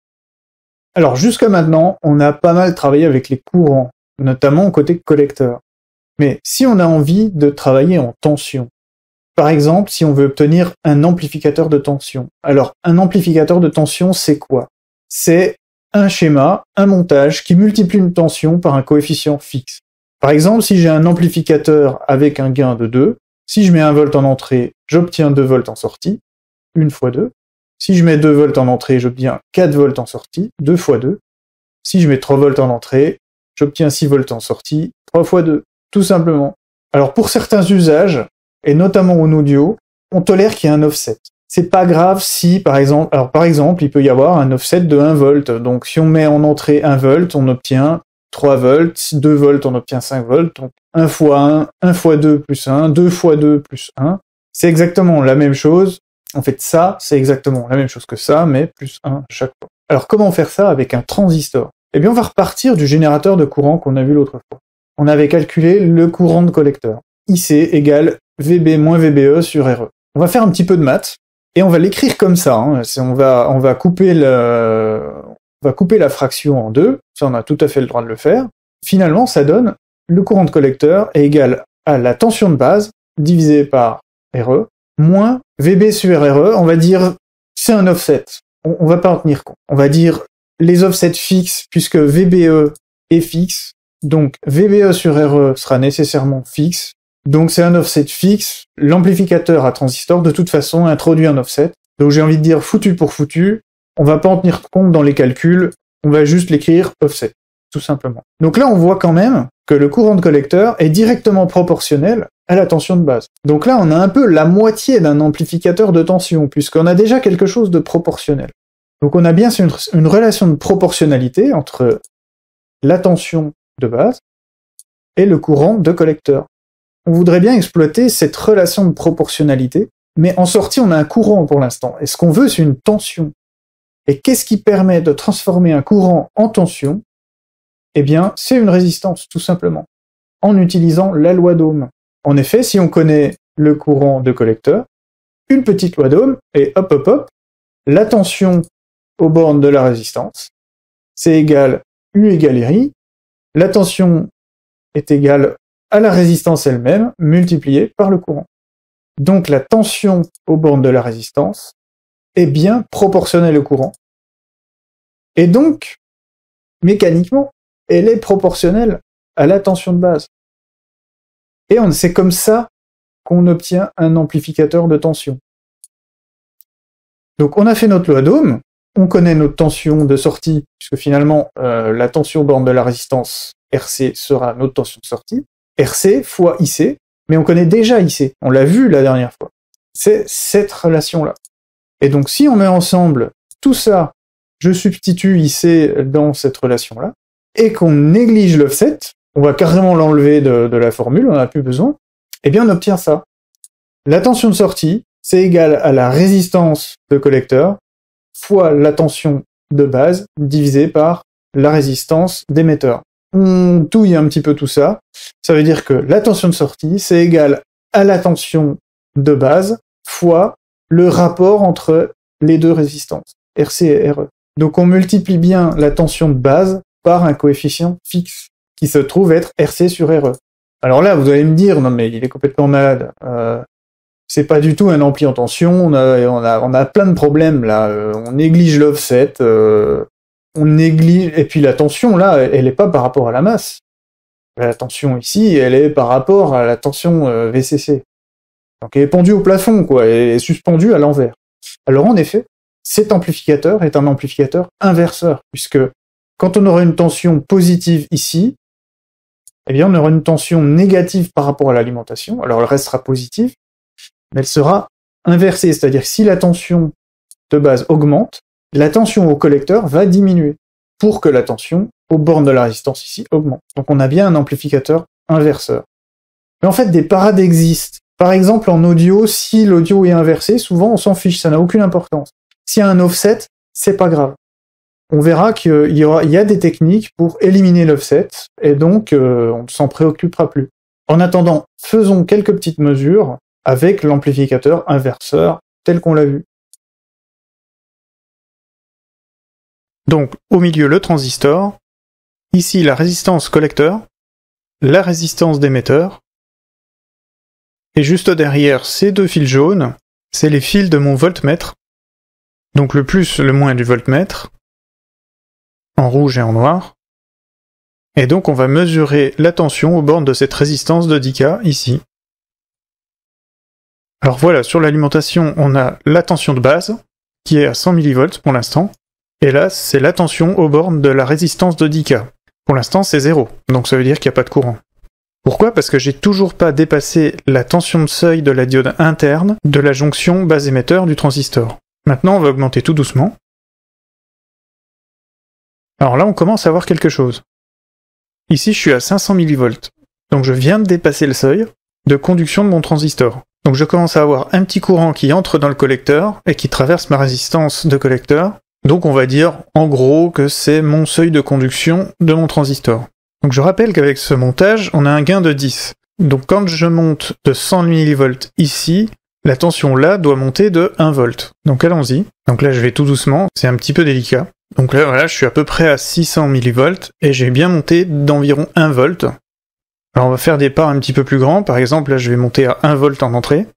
Alors, jusqu'à maintenant, on a pas mal travaillé avec les courants, notamment côté collecteur. Mais si on a envie de travailler en tension, par exemple, si on veut obtenir un amplificateur de tension. Alors, un amplificateur de tension, c'est quoi? C'est un schéma, un montage qui multiplie une tension par un coefficient fixe. Par exemple, si j'ai un amplificateur avec un gain de deux, si je mets un volt en entrée, j'obtiens deux volts en sortie, une fois deux. Si je mets deux volts en entrée, j'obtiens quatre volts en sortie, deux fois deux. Si je mets trois volts en entrée, j'obtiens six volts en sortie, trois fois deux, tout simplement. Alors pour certains usages, et notamment en audio, on tolère qu'il y ait un offset. C'est pas grave si, par exemple, alors par exemple, il peut y avoir un offset de un volt. Donc si on met en entrée un volt, on obtient trois volts, deux volts, on obtient cinq volts, donc un fois un, un fois deux plus un, deux fois deux plus un. C'est exactement la même chose. En fait, ça, c'est exactement la même chose que ça, mais plus un chaque fois. Alors comment faire ça avec un transistor? Eh bien, on va repartir du générateur de courant qu'on a vu l'autre fois. On avait calculé le courant de collecteur. I C égale V B moins V B E sur R E. On va faire un petit peu de maths, et on va l'écrire comme ça. Hein. On va, on va couper le, on va couper la fraction en deux. Ça, on a tout à fait le droit de le faire. Finalement, ça donne le courant de collecteur est égal à la tension de base divisé par R E moins V B sur R E. On va dire c'est un offset. On, on va pas en tenir compte. On va dire les offsets fixes puisque V B E est fixe. Donc V B E sur R E sera nécessairement fixe. Donc c'est un offset fixe, l'amplificateur à transistor de toute façon introduit un offset, donc j'ai envie de dire foutu pour foutu, on va pas en tenir compte dans les calculs, on va juste l'écrire offset, tout simplement. Donc là on voit quand même que le courant de collecteur est directement proportionnel à la tension de base. Donc là on a un peu la moitié d'un amplificateur de tension, puisqu'on a déjà quelque chose de proportionnel. Donc on a bien une, une relation de proportionnalité entre la tension de base et le courant de collecteur. On voudrait bien exploiter cette relation de proportionnalité, mais en sortie, on a un courant pour l'instant. Et ce qu'on veut, c'est une tension. Et qu'est-ce qui permet de transformer un courant en tension? Eh bien, c'est une résistance, tout simplement, en utilisant la loi d'Ohm. En effet, si on connaît le courant de collecteur, une petite loi d'Ohm, et hop hop hop, la tension aux bornes de la résistance, c'est égal U égale R I, la tension est égale à la résistance elle-même, multipliée par le courant. Donc la tension aux bornes de la résistance est bien proportionnelle au courant. Et donc, mécaniquement, elle est proportionnelle à la tension de base. Et c'est comme ça qu'on obtient un amplificateur de tension. Donc on a fait notre loi d'Ohm, on connaît notre tension de sortie, puisque finalement euh, la tension aux bornes de la résistance R C sera notre tension de sortie, R C fois I C, mais on connaît déjà I C, on l'a vu la dernière fois. C'est cette relation-là. Et donc si on met ensemble tout ça, je substitue I C dans cette relation-là, et qu'on néglige l'offset, on va carrément l'enlever de, de la formule, on n'en a plus besoin, eh bien on obtient ça. La tension de sortie, c'est égal à la résistance de collecteur fois la tension de base divisé par la résistance d'émetteur. On touille un petit peu tout ça. Ça veut dire que la tension de sortie, c'est égal à la tension de base fois le rapport entre les deux résistances, R C et R E. Donc on multiplie bien la tension de base par un coefficient fixe qui se trouve être R C sur R E. Alors là, vous allez me dire, non mais il est complètement malade. Euh, c'est pas du tout un ampli en tension, on a, on a, on a plein de problèmes là, euh, on néglige l'offset, euh, on néglige, et puis la tension là, elle est pas par rapport à la masse. La tension ici, elle est par rapport à la tension euh, V C C. Donc elle est pendue au plafond, quoi, elle est suspendue à l'envers. Alors en effet, cet amplificateur est un amplificateur inverseur, puisque quand on aura une tension positive ici, eh bien on aura une tension négative par rapport à l'alimentation, alors elle restera positive, mais elle sera inversée, c'est-à-dire que si la tension de base augmente, la tension au collecteur va diminuer, pour que la tension aux bornes de la résistance ici augmente. Donc on a bien un amplificateur inverseur. Mais en fait, des parades existent. Par exemple, en audio, si l'audio est inversé, souvent on s'en fiche, ça n'a aucune importance. S'il y a un offset, c'est pas grave. On verra qu'il y aura, il y a des techniques pour éliminer l'offset, et donc euh, on ne s'en préoccupera plus. En attendant, faisons quelques petites mesures avec l'amplificateur inverseur tel qu'on l'a vu. Donc, au milieu, le transistor, ici la résistance collecteur, la résistance d'émetteur, et juste derrière ces deux fils jaunes, c'est les fils de mon voltmètre, donc le plus, le moins du voltmètre, en rouge et en noir, et donc on va mesurer la tension aux bornes de cette résistance de dix K ici. Alors voilà, sur l'alimentation, on a la tension de base, qui est à cent millivolts pour l'instant, et là, c'est la tension aux bornes de la résistance de dix K. Pour l'instant, c'est zéro, donc ça veut dire qu'il n'y a pas de courant. Pourquoi ? Parce que j'ai toujours pas dépassé la tension de seuil de la diode interne de la jonction base émetteur du transistor. Maintenant, on va augmenter tout doucement. Alors là, on commence à voir quelque chose. Ici, je suis à cinq cents millivolts, donc je viens de dépasser le seuil de conduction de mon transistor. Donc je commence à avoir un petit courant qui entre dans le collecteur et qui traverse ma résistance de collecteur. Donc on va dire en gros que c'est mon seuil de conduction de mon transistor. Donc je rappelle qu'avec ce montage, on a un gain de dix. Donc quand je monte de cent millivolts ici, la tension là doit monter de un volt. Donc allons-y. Donc là je vais tout doucement, c'est un petit peu délicat. Donc là voilà, je suis à peu près à six cents millivolts et j'ai bien monté d'environ un volt. Alors on va faire des parts un petit peu plus grands, par exemple là je vais monter à un volt en entrée.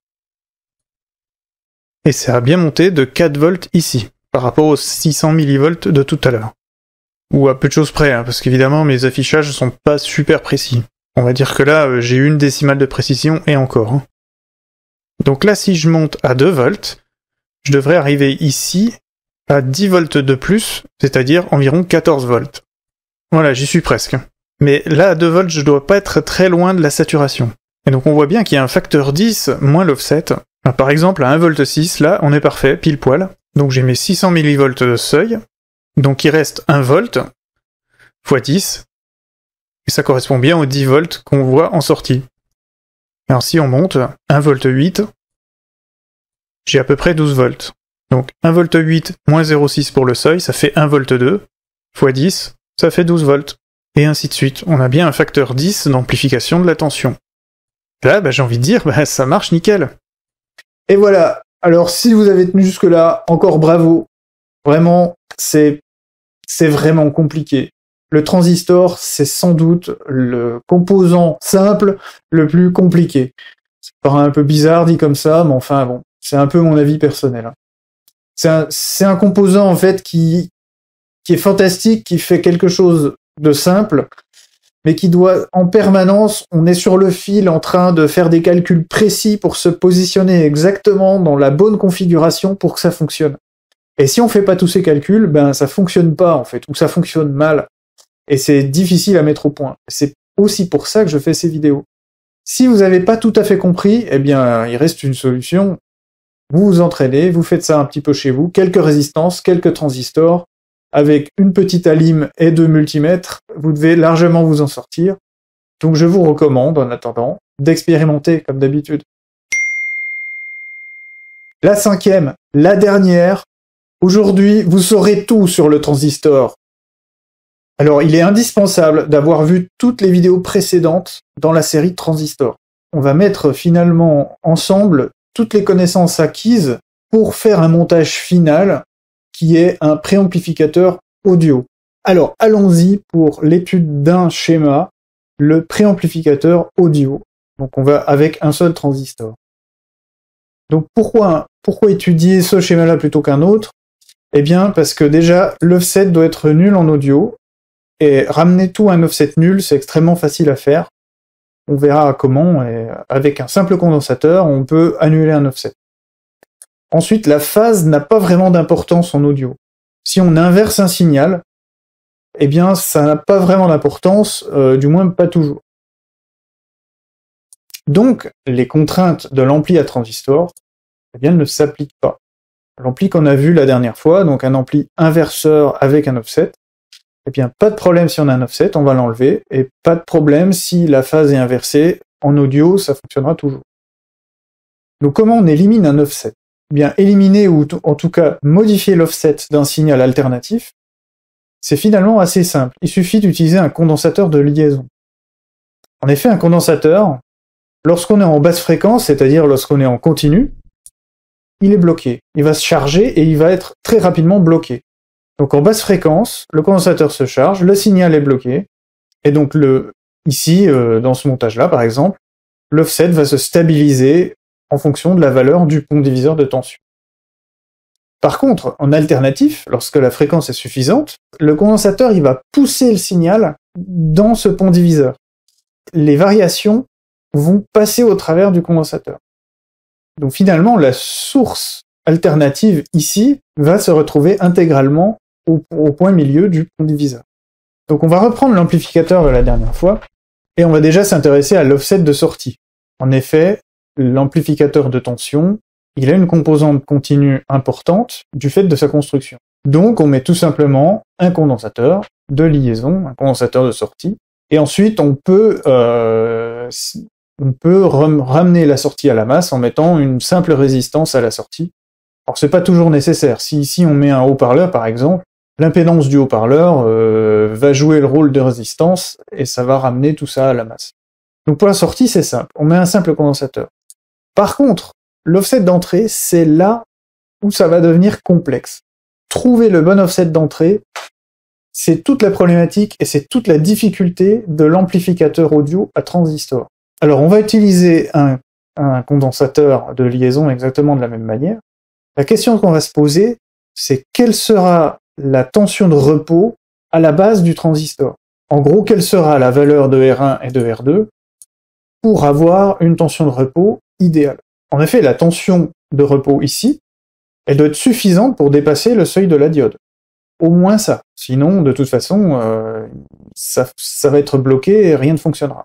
Et ça a bien monté de quatre volts ici, par rapport aux six cents millivolts de tout à l'heure. Ou à peu de choses près, hein, parce qu'évidemment mes affichages sont pas super précis. On va dire que là j'ai une décimale de précision et encore. Hein. Donc là si je monte à deux volts, je devrais arriver ici à dix volts de plus, c'est-à-dire environ quatorze volts. Voilà, j'y suis presque. Mais là, à deux volts, je dois pas être très loin de la saturation. Et donc on voit bien qu'il y a un facteur dix moins l'offset. Par exemple, à un virgule six, là, on est parfait, pile poil. Donc j'ai mes six cents millivolts de seuil. Donc il reste un volt fois dix. Et ça correspond bien aux dix volts qu'on voit en sortie. Alors si on monte, un virgule huit, j'ai à peu près douze volts. Donc un virgule huit moins zéro virgule six pour le seuil, ça fait un virgule deux, fois dix, ça fait douze volts. Et ainsi de suite. On a bien un facteur dix d'amplification de la tension. Là, bah, j'ai envie de dire, bah, ça marche nickel. Et voilà. Alors, si vous avez tenu jusque-là, encore bravo. Vraiment, c'est, c'est vraiment compliqué. Le transistor, c'est sans doute le composant simple le plus compliqué. Ça paraît un peu bizarre dit comme ça, mais enfin bon, c'est un peu mon avis personnel. Hein. C'est un, c'est un composant en fait qui, qui est fantastique, qui fait quelque chose de simple, mais qui doit en permanence, on est sur le fil en train de faire des calculs précis pour se positionner exactement dans la bonne configuration pour que ça fonctionne. Et si on fait pas tous ces calculs, ben ça fonctionne pas en fait, ou ça fonctionne mal. Et c'est difficile à mettre au point. C'est aussi pour ça que je fais ces vidéos. Si vous n'avez pas tout à fait compris, eh bien il reste une solution. Vous vous entraînez, vous faites ça un petit peu chez vous, quelques résistances, quelques transistors, avec une petite alim et deux multimètres, vous devez largement vous en sortir. Donc je vous recommande, en attendant, d'expérimenter comme d'habitude. La cinquième, la dernière. Aujourd'hui, vous saurez tout sur le transistor. Alors, il est indispensable d'avoir vu toutes les vidéos précédentes dans la série Transistor. On va mettre finalement ensemble toutes les connaissances acquises pour faire un montage final qui est un préamplificateur audio. Alors, allons-y pour l'étude d'un schéma, le préamplificateur audio. Donc, on va avec un seul transistor. Donc, pourquoi, pourquoi étudier ce schéma-là plutôt qu'un autre? Eh bien, parce que déjà, l'offset doit être nul en audio, et ramener tout à un offset nul, c'est extrêmement facile à faire. On verra comment, et avec un simple condensateur, on peut annuler un offset. Ensuite, la phase n'a pas vraiment d'importance en audio. Si on inverse un signal, eh bien, ça n'a pas vraiment d'importance, euh, du moins pas toujours. Donc, les contraintes de l'ampli à transistor, eh bien, ne s'appliquent pas. L'ampli qu'on a vu la dernière fois, donc un ampli inverseur avec un offset, eh bien, pas de problème si on a un offset, on va l'enlever, et pas de problème si la phase est inversée, en audio, ça fonctionnera toujours. Donc, comment on élimine un offset? Eh bien, éliminer, ou en tout cas modifier l'offset d'un signal alternatif, c'est finalement assez simple. Il suffit d'utiliser un condensateur de liaison. En effet, un condensateur, lorsqu'on est en basse fréquence, c'est-à-dire lorsqu'on est en continu, il est bloqué. Il va se charger et il va être très rapidement bloqué. Donc en basse fréquence, le condensateur se charge, le signal est bloqué, et donc le, ici, euh, dans ce montage-là par exemple, l'offset va se stabiliser en fonction de la valeur du pont diviseur de tension. Par contre, en alternatif, lorsque la fréquence est suffisante, le condensateur il va pousser le signal dans ce pont diviseur. Les variations vont passer au travers du condensateur. Donc finalement, la source alternative ici va se retrouver intégralement au, au point milieu du pont diviseur. Donc on va reprendre l'amplificateur de la dernière fois, et on va déjà s'intéresser à l'offset de sortie. En effet, l'amplificateur de tension, il a une composante continue importante du fait de sa construction. Donc on met tout simplement un condensateur de liaison, un condensateur de sortie, et ensuite on peut, euh, on peut ramener la sortie à la masse en mettant une simple résistance à la sortie. Alors c'est pas toujours nécessaire. Si ici on met un haut-parleur par exemple, l'impédance du haut-parleur euh, va jouer le rôle de résistance et ça va ramener tout ça à la masse. Donc pour la sortie c'est simple, on met un simple condensateur. Par contre, l'offset d'entrée, c'est là où ça va devenir complexe. Trouver le bon offset d'entrée, c'est toute la problématique et c'est toute la difficulté de l'amplificateur audio à transistor. Alors on va utiliser un, un condensateur de liaison exactement de la même manière. La question qu'on va se poser, c'est quelle sera la tension de repos à la base du transistor? En gros, quelle sera la valeur de R un et de R deux pour avoir une tension de repos idéale? En effet, la tension de repos ici, elle doit être suffisante pour dépasser le seuil de la diode. Au moins ça. Sinon, de toute façon, euh, ça, ça va être bloqué et rien ne fonctionnera.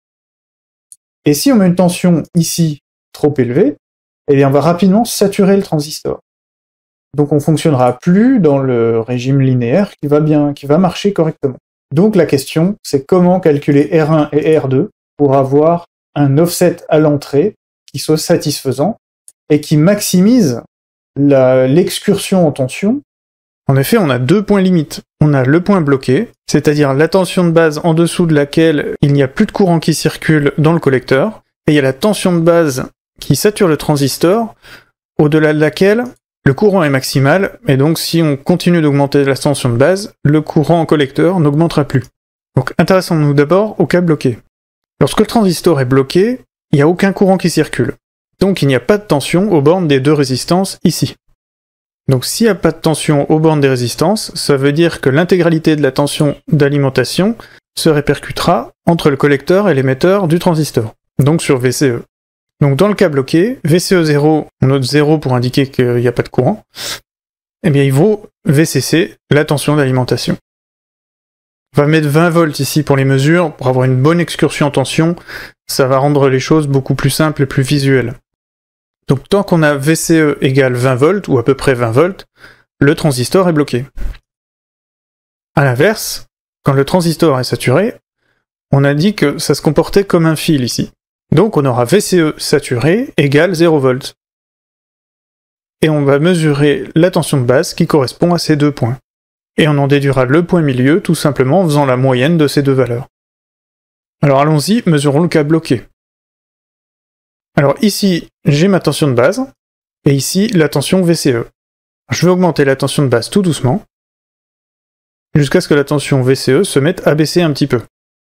Et si on met une tension ici trop élevée, eh bien on va rapidement saturer le transistor. Donc on fonctionnera plus dans le régime linéaire qui va bien, qui va marcher correctement. Donc la question, c'est comment calculer R un et R deux pour avoir un offset à l'entrée qui soit satisfaisant et qui maximise l'excursion en tension. En effet, on a deux points limites. On a le point bloqué, c'est-à-dire la tension de base en dessous de laquelle il n'y a plus de courant qui circule dans le collecteur, et il y a la tension de base qui sature le transistor, au-delà de laquelle le courant est maximal, et donc si on continue d'augmenter la tension de base, le courant en collecteur n'augmentera plus. Donc intéressons-nous d'abord au cas bloqué. Lorsque le transistor est bloqué, il n'y a aucun courant qui circule. Donc il n'y a pas de tension aux bornes des deux résistances ici. Donc s'il n'y a pas de tension aux bornes des résistances, ça veut dire que l'intégralité de la tension d'alimentation se répercutera entre le collecteur et l'émetteur du transistor, donc sur V C E. Donc dans le cas bloqué, V C E zéro, on note zéro pour indiquer qu'il n'y a pas de courant, eh bien il vaut V C C, la tension d'alimentation. On va mettre vingt volts ici pour les mesures, pour avoir une bonne excursion en tension, ça va rendre les choses beaucoup plus simples et plus visuelles. Donc tant qu'on a V C E égale vingt volts, ou à peu près vingt volts, le transistor est bloqué. A l'inverse, quand le transistor est saturé, on a dit que ça se comportait comme un fil ici. Donc on aura V C E saturé égale zéro volts. Et on va mesurer la tension de base qui correspond à ces deux points. Et on en déduira le point milieu tout simplement en faisant la moyenne de ces deux valeurs. Alors allons-y, mesurons le cas bloqué. Alors ici, j'ai ma tension de base, et ici la tension V C E. Je vais augmenter la tension de base tout doucement, jusqu'à ce que la tension V C E se mette à baisser un petit peu.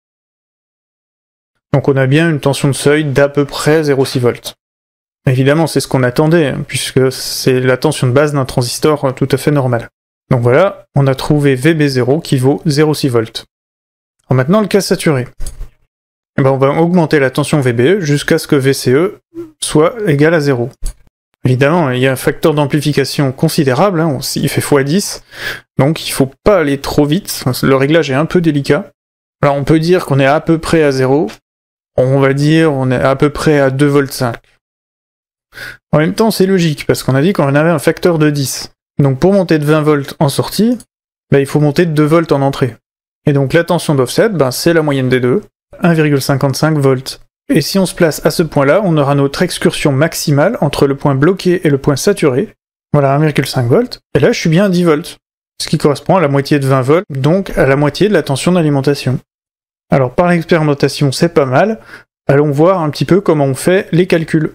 Donc on a bien une tension de seuil d'à peu près zéro virgule six volts. Évidemment, c'est ce qu'on attendait, puisque c'est la tension de base d'un transistor tout à fait normal. Donc voilà, on a trouvé V B zéro qui vaut zéro virgule six volts. Alors maintenant, le cas saturé. Eh ben, on va augmenter la tension V B E jusqu'à ce que V C E soit égal à zéro. Évidemment, il y a un facteur d'amplification considérable, hein, il fait fois dix, donc il faut pas aller trop vite, le réglage est un peu délicat. Alors on peut dire qu'on est à peu près à zéro, on va dire on est à peu près à deux virgule cinq volts. En même temps, c'est logique, parce qu'on a dit qu'on avait un facteur de dix. Donc pour monter de vingt volts en sortie, ben, il faut monter de deux volts en entrée. Et donc la tension d'offset, ben, c'est la moyenne des deux, un virgule cinquante-cinq volts. Et si on se place à ce point-là, on aura notre excursion maximale entre le point bloqué et le point saturé. Voilà, un virgule cinq volts. Et là, je suis bien à dix volts. Ce qui correspond à la moitié de vingt volts, donc à la moitié de la tension d'alimentation. Alors par l'expérimentation, c'est pas mal. Allons voir un petit peu comment on fait les calculs.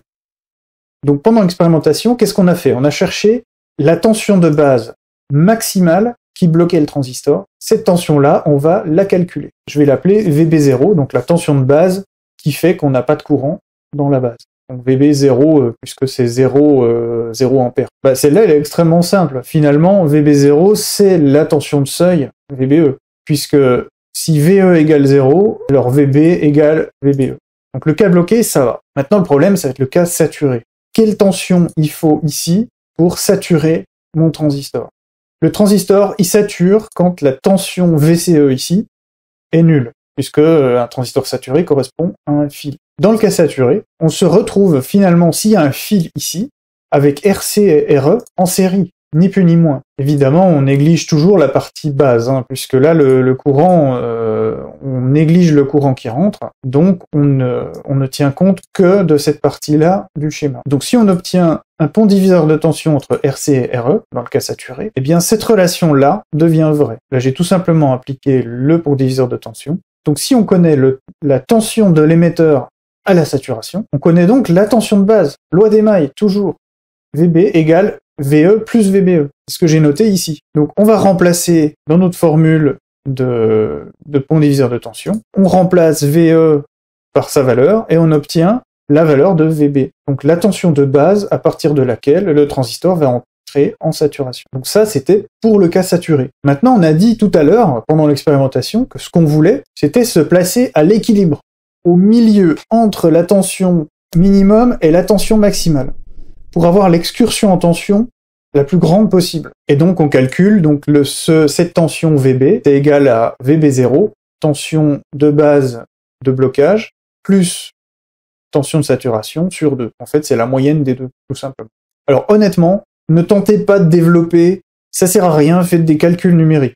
Donc pendant l'expérimentation, qu'est-ce qu'on a fait? On a cherché la tension de base maximale qui bloquait le transistor. Cette tension-là, on va la calculer. Je vais l'appeler V B zéro, donc la tension de base qui fait qu'on n'a pas de courant dans la base. Donc V B zéro, euh, puisque c'est zéro, euh, zéro ampère. Bah, celle-là, elle est extrêmement simple. Finalement, V B zéro, c'est la tension de seuil V B E, puisque si V E égale zéro, alors V B égale V B E. Donc le cas bloqué, ça va. Maintenant, le problème, ça va être le cas saturé. Quelle tension il faut ici pour saturer mon transistor? Le transistor, il sature quand la tension V C E ici est nulle, puisque un transistor saturé correspond à un fil. Dans le cas saturé, on se retrouve finalement, s'il y a un fil ici, avec R C et R E en série, ni plus ni moins. Évidemment, on néglige toujours la partie base, hein, puisque là, le, le courant, euh, on néglige le courant qui rentre, donc on ne, on ne tient compte que de cette partie-là du schéma. Donc si on obtient un pont diviseur de tension entre R C et R E, dans le cas saturé, eh bien cette relation-là devient vraie. Là, j'ai tout simplement appliqué le pont diviseur de tension. Donc si on connaît le, la tension de l'émetteur à la saturation, on connaît donc la tension de base. Loi d'Émaille, toujours. V B égale V E plus V B E. C'est ce que j'ai noté ici. Donc on va remplacer dans notre formule de, de pont diviseur de tension, on remplace V E par sa valeur et on obtient la valeur de V B. Donc la tension de base à partir de laquelle le transistor va entrer en saturation. Donc ça, c'était pour le cas saturé. Maintenant, on a dit tout à l'heure, pendant l'expérimentation, que ce qu'on voulait, c'était se placer à l'équilibre, au milieu entre la tension minimum et la tension maximale, pour avoir l'excursion en tension la plus grande possible. Et donc on calcule, donc le, ce, cette tension V B est égale à V B zéro, tension de base de blocage, plus tension de saturation sur deux. En fait, c'est la moyenne des deux, tout simplement. Alors honnêtement, ne tentez pas de développer, ça sert à rien, faites des calculs numériques.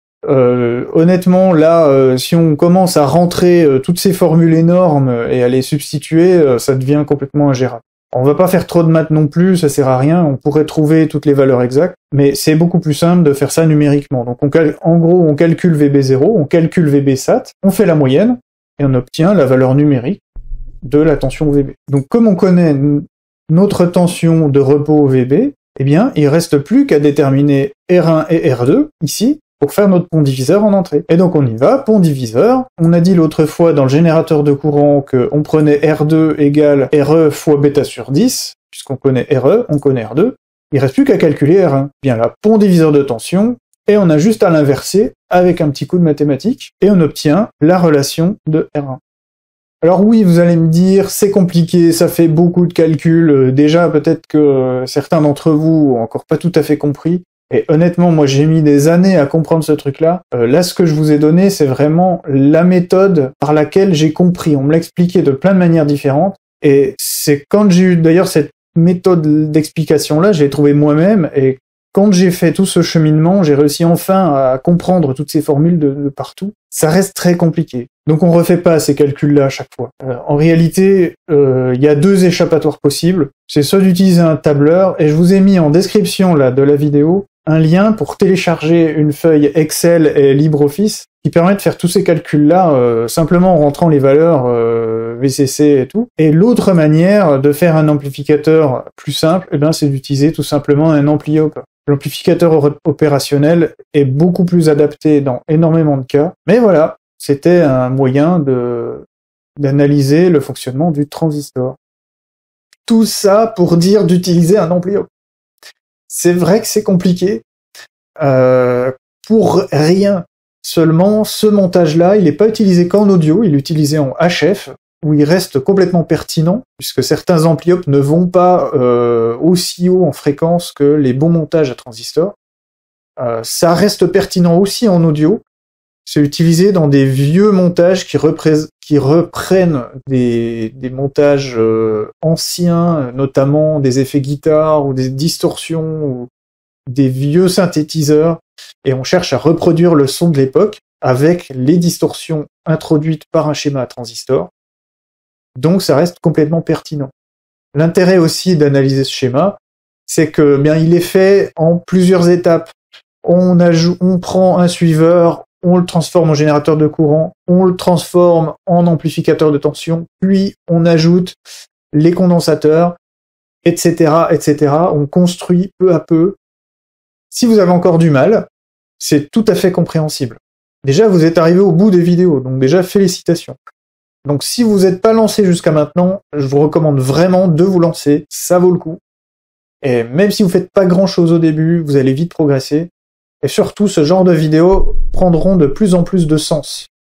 Euh, honnêtement, là, euh, si on commence à rentrer euh, toutes ces formules énormes et à les substituer, euh, ça devient complètement ingérable. On va pas faire trop de maths non plus, ça sert à rien, on pourrait trouver toutes les valeurs exactes, mais c'est beaucoup plus simple de faire ça numériquement. Donc on cal- en gros, on calcule V B zéro, on calcule V B sat, on fait la moyenne, et on obtient la valeur numérique de la tension V B. Donc comme on connaît notre tension de repos V B, eh bien, il reste plus qu'à déterminer R un et R deux, ici, pour faire notre pont diviseur en entrée. Et donc on y va, pont diviseur. On a dit l'autre fois dans le générateur de courant qu'on prenait R deux égale R E fois bêta sur dix, puisqu'on connaît R E, on connaît R deux. Il reste plus qu'à calculer R un. Bien là, pont diviseur de tension, et on a juste à l'inverser avec un petit coup de mathématiques, et on obtient la relation de R un. Alors oui, vous allez me dire, c'est compliqué, ça fait beaucoup de calculs, déjà peut-être que certains d'entre vous ont encore pas tout à fait compris, et honnêtement, moi j'ai mis des années à comprendre ce truc-là. Euh, là, ce que je vous ai donné, c'est vraiment la méthode par laquelle j'ai compris. On me l'a expliqué de plein de manières différentes, et c'est quand j'ai eu d'ailleurs cette méthode d'explication-là, je l'ai trouvée moi-même, et quand j'ai fait tout ce cheminement, j'ai réussi enfin à comprendre toutes ces formules de, de partout. Ça reste très compliqué. Donc on refait pas ces calculs-là à chaque fois. Euh, en réalité, il euh, y a deux échappatoires possibles. C'est soit d'utiliser un tableur, et je vous ai mis en description là de la vidéo un lien pour télécharger une feuille Excel et LibreOffice qui permet de faire tous ces calculs-là euh, simplement en rentrant les valeurs euh, V C C et tout. Et l'autre manière de faire un amplificateur plus simple, eh ben, c'est d'utiliser tout simplement un ampli op. L'amplificateur opérationnel est beaucoup plus adapté dans énormément de cas. Mais voilà, c'était un moyen de d'analyser le fonctionnement du transistor. Tout ça pour dire d'utiliser un ampli op. C'est vrai que c'est compliqué. Euh, pour rien. Seulement, ce montage-là, il n'est pas utilisé qu'en audio, il est utilisé en H F, où il reste complètement pertinent, puisque certains ampli-op ne vont pas euh, aussi haut en fréquence que les bons montages à transistor. Euh, ça reste pertinent aussi en audio. C'est utilisé dans des vieux montages qui, repré- qui reprennent des, des montages euh, anciens, notamment des effets guitare ou des distorsions ou des vieux synthétiseurs, et on cherche à reproduire le son de l'époque avec les distorsions introduites par un schéma à transistor. Donc ça reste complètement pertinent. L'intérêt aussi d'analyser ce schéma, c'est que bien il est fait en plusieurs étapes. On ajoute, on prend un suiveur, on le transforme en générateur de courant, on le transforme en amplificateur de tension, puis on ajoute les condensateurs, et cetera, et cetera. On construit peu à peu. Si vous avez encore du mal, c'est tout à fait compréhensible. Déjà, vous êtes arrivé au bout des vidéos, donc déjà félicitations. Donc si vous n'êtes pas lancé jusqu'à maintenant, je vous recommande vraiment de vous lancer, ça vaut le coup. Et même si vous faites pas grand chose au début, vous allez vite progresser. Et surtout, ce genre de vidéos prendront de plus en plus de sens.